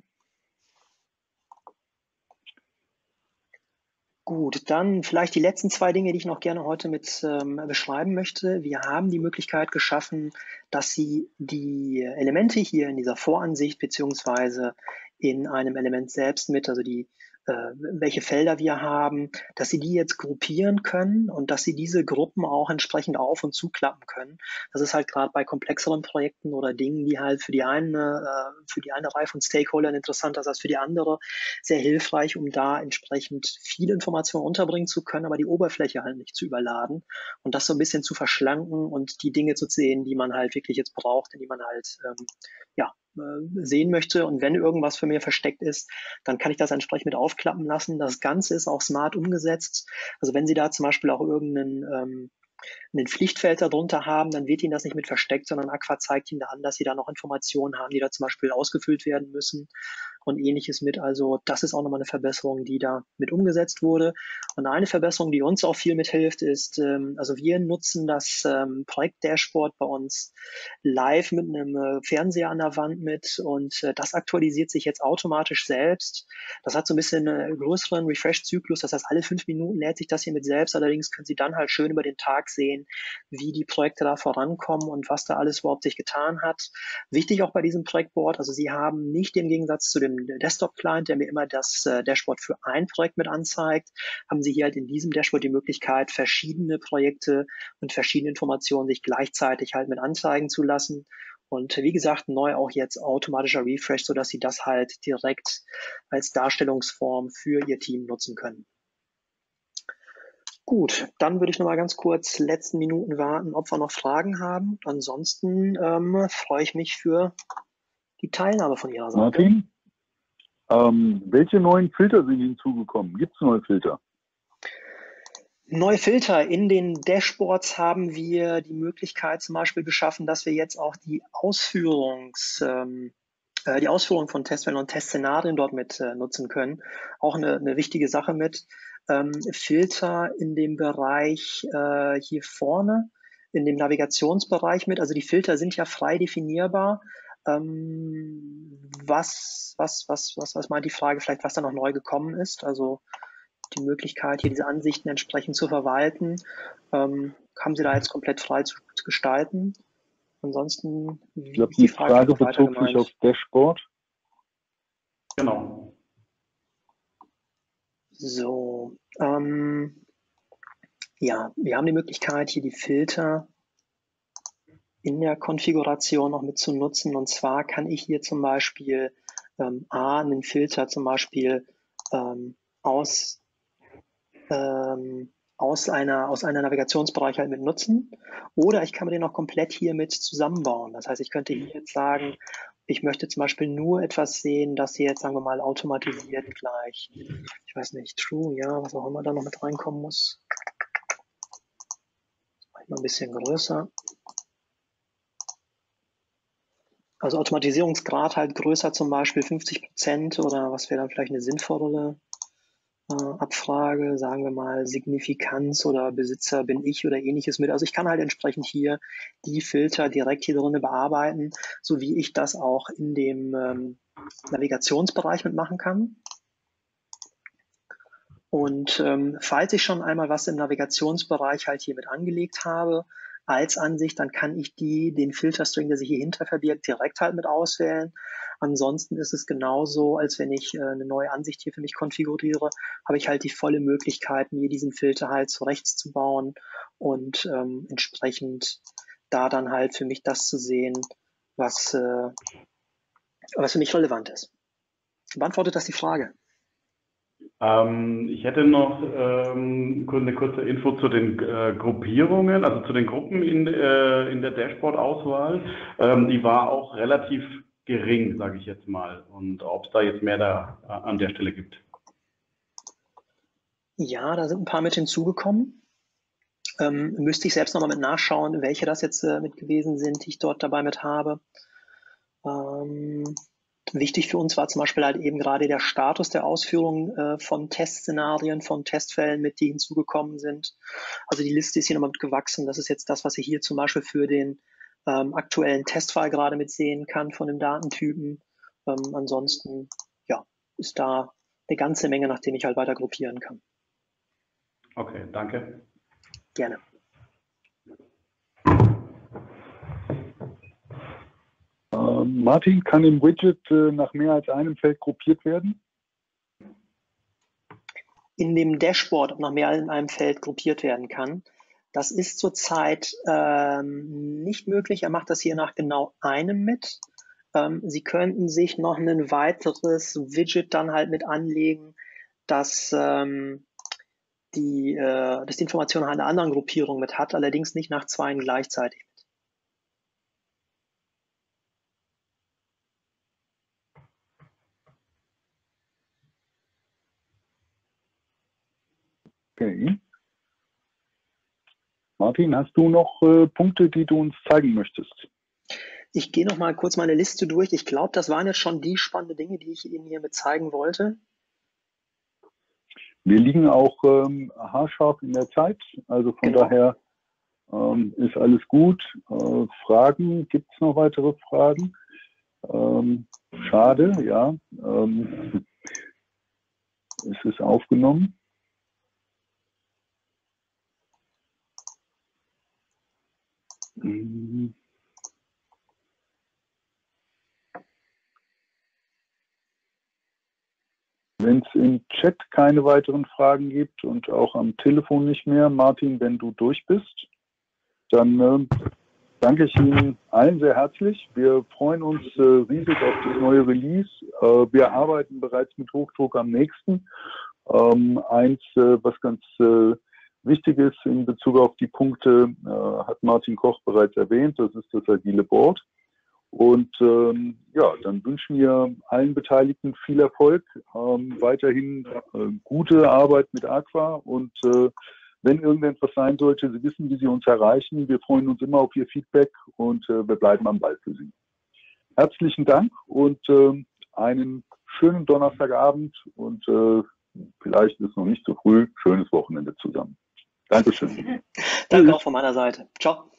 Gut, dann vielleicht die letzten zwei Dinge, die ich noch gerne heute mit ähm, beschreiben möchte. Wir haben die Möglichkeit geschaffen, dass Sie die Elemente hier in dieser Voransicht beziehungsweise in einem Element selbst mit, also die äh, welche Felder wir haben, dass Sie die jetzt gruppieren können und dass Sie diese Gruppen auch entsprechend auf- und zuklappen können. Das ist halt gerade bei komplexeren Projekten oder Dingen, die halt für die eine, äh, für die eine Reihe von Stakeholdern interessanter sind als für die andere, sehr hilfreich, um da entsprechend viele Informationen unterbringen zu können, aber die Oberfläche halt nicht zu überladen und das so ein bisschen zu verschlanken und die Dinge zu sehen, die man halt wirklich jetzt braucht, die man halt ähm, ja, äh, sehen möchte. Und wenn irgendwas für mir versteckt ist, dann kann ich das entsprechend mit aufklappen lassen. Das Ganze ist auch smart umgesetzt. Also wenn Sie da zum Beispiel auch irgendeinen ähm, ein Pflichtfeld darunter haben, dann wird Ihnen das nicht mit versteckt, sondern Aqua zeigt Ihnen da an, dass Sie da noch Informationen haben, die da zum Beispiel ausgefüllt werden müssen und ähnliches mit. Also das ist auch nochmal eine Verbesserung, die da mit umgesetzt wurde. Und eine Verbesserung, die uns auch viel mithilft, ist, ähm, also wir nutzen das ähm, Projekt-Dashboard bei uns live mit einem äh, Fernseher an der Wand mit und äh, das aktualisiert sich jetzt automatisch selbst. Das hat so ein bisschen einen größeren Refresh-Zyklus, das heißt, alle fünf Minuten lädt sich das hier mit selbst. Allerdings können Sie dann halt schön über den Tag sehen, wie die Projekte da vorankommen und was da alles überhaupt sich getan hat. Wichtig auch bei diesem Projektboard, also Sie haben nicht im Gegensatz zu dem Desktop-Client, der mir immer das äh, Dashboard für ein Projekt mit anzeigt, haben Sie hier halt in diesem Dashboard die Möglichkeit, verschiedene Projekte und verschiedene Informationen sich gleichzeitig halt mit anzeigen zu lassen. Und wie gesagt, neu auch jetzt automatischer Refresh, sodass Sie das halt direkt als Darstellungsform für Ihr Team nutzen können. Gut, dann würde ich noch mal ganz kurz letzten Minuten warten, ob wir noch Fragen haben. Ansonsten ähm, freue ich mich für die Teilnahme von Ihrer Seite. Martin, ähm, welche neuen Filter sind hinzugekommen? Gibt es neue Filter? Neue Filter. In den Dashboards haben wir die Möglichkeit zum Beispiel geschaffen, dass wir jetzt auch die Ausführungs, ähm, äh, die Ausführung von Testfällen und Testszenarien dort mit äh, nutzen können. Auch eine, eine wichtige Sache mit. Ähm, Filter in dem Bereich äh, hier vorne, in dem Navigationsbereich mit. Also die Filter sind ja frei definierbar. Ähm, was, was, was, was, was meint die Frage vielleicht, was da noch neu gekommen ist? Also die Möglichkeit, hier diese Ansichten entsprechend zu verwalten, ähm, haben Sie da jetzt komplett frei zu, zu gestalten. Ansonsten, Ich glaube, ist die die Frage, Frage noch weiter bezog sich gemeint? auf Dashboard. Genau. So, ähm, ja, wir haben die Möglichkeit, hier die Filter in der Konfiguration noch mit zu nutzen. Und zwar kann ich hier zum Beispiel ähm, A, einen Filter zum Beispiel ähm, aus, ähm, aus, einer, aus einer Navigationsbereich halt mit nutzen. Oder ich kann mir den auch komplett hier mit zusammenbauen. Das heißt, ich könnte hier jetzt sagen, ich möchte zum Beispiel nur etwas sehen, das hier jetzt, sagen wir mal, automatisiert gleich, ich weiß nicht, true, ja, was auch immer da noch mit reinkommen muss. Mal ein bisschen größer. Also Automatisierungsgrad halt größer, zum Beispiel fünfzig Prozent oder was wäre dann vielleicht eine sinnvolle äh, Abfrage, sagen wir mal Signifikanz oder Besitzer bin ich oder ähnliches mit. Also ich kann halt entsprechend hier die Filter direkt hier drin bearbeiten, so wie ich das auch in dem ähm, Navigationsbereich mitmachen kann. Und ähm, falls ich schon einmal was im Navigationsbereich halt hier mit angelegt habe, als Ansicht, dann kann ich die, den Filterstring, der sich hier hinter verbirgt, direkt halt mit auswählen. Ansonsten ist es genauso, als wenn ich äh, eine neue Ansicht hier für mich konfiguriere, habe ich halt die volle Möglichkeit, mir diesen Filter halt zurechts zu bauen und ähm, entsprechend da dann halt für mich das zu sehen, was, äh, was für mich relevant ist. Beantwortet das die Frage? Ähm, ich hätte noch ähm, eine kurze Info zu den äh, Gruppierungen, also zu den Gruppen in, äh, in der Dashboard-Auswahl. Ähm, die war auch relativ gering, sage ich jetzt mal. Und ob es da jetzt mehr da äh, an der Stelle gibt. Ja, da sind ein paar mit hinzugekommen. Ähm, müsste ich selbst nochmal mit nachschauen, welche das jetzt äh, mit gewesen sind, die ich dort dabei mit habe. Ähm, Wichtig für uns war zum Beispiel halt eben gerade der Status der Ausführung äh, von Testszenarien, von Testfällen, mit die hinzugekommen sind. Also die Liste ist hier nochmal gewachsen. Das ist jetzt das, was ich hier zum Beispiel für den ähm, aktuellen Testfall gerade mitsehen kann von dem Datentypen. Ähm, ansonsten, ja, ist da eine ganze Menge, nach dem ich halt weiter gruppieren kann. Okay, danke. Gerne. Ähm, Martin, kann im Widget äh, nach mehr als einem Feld gruppiert werden? In dem Dashboard, ob nach mehr als einem Feld gruppiert werden kann. Das ist zurzeit ähm, nicht möglich. Er macht das hier nach genau einem mit. Ähm, Sie könnten sich noch ein weiteres Widget dann halt mit anlegen, dass ähm, die, äh, dass die Information halt eine andere Gruppierung mit hat, allerdings nicht nach zweien gleichzeitig. Okay. Martin, hast du noch äh, Punkte, die du uns zeigen möchtest? Ich gehe noch mal kurz meine Liste durch. Ich glaube, das waren jetzt schon die spannenden Dinge, die ich Ihnen hier mit zeigen wollte. Wir liegen auch ähm, haarscharf in der Zeit, also von Genau. daher ähm, ist alles gut. Äh, Fragen, gibt es noch weitere Fragen? Ähm, schade, ja. Ähm, es ist aufgenommen. Mhm. Wenn es im Chat keine weiteren Fragen gibt und auch am Telefon nicht mehr, Martin, wenn du durch bist, dann äh, danke ich Ihnen allen sehr herzlich. Wir freuen uns äh, riesig auf das neue Release. Äh, wir arbeiten bereits mit Hochdruck am nächsten. Ähm, eins, äh, was ganz äh, wichtig ist in Bezug auf die Punkte, äh, hat Martin Koch bereits erwähnt, das ist das agile Board. Und ähm, ja, dann wünschen wir allen Beteiligten viel Erfolg, ähm, weiterhin äh, gute Arbeit mit Aqua und äh, wenn irgendetwas sein sollte, Sie wissen, wie Sie uns erreichen. Wir freuen uns immer auf Ihr Feedback und äh, wir bleiben am Ball für Sie. Herzlichen Dank und äh, einen schönen Donnerstagabend und äh, vielleicht ist es noch nicht so früh, schönes Wochenende zusammen. Dankeschön. Danke auch von meiner Seite. Ciao.